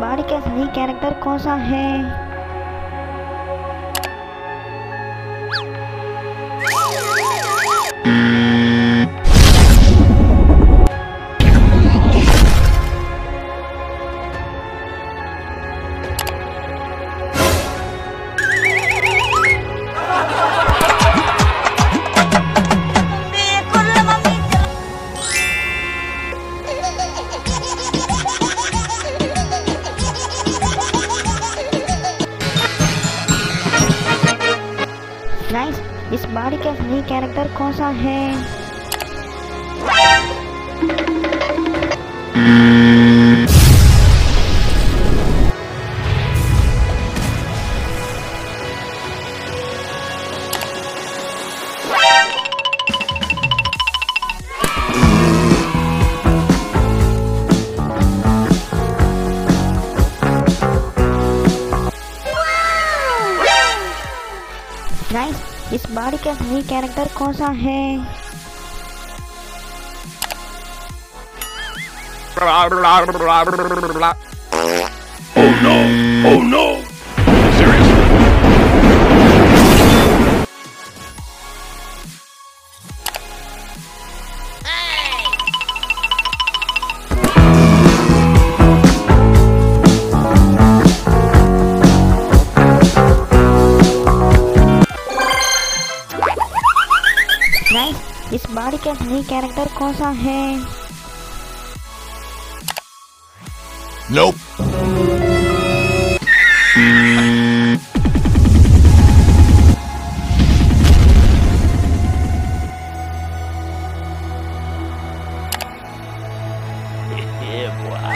बाड़ी का सही कैरेक्टर कौन सा है? नाइस, इस बाड़ी का सही कैरेक्टर कौन सा है? नाइस, इस बाड़ी का सही कैरेक्टर कौन सा है? Oh no! Oh no! Seriously? Nice, इस बाड़ी का सही कैरेक्टर कौन सा है? Nope. Yeah, boy.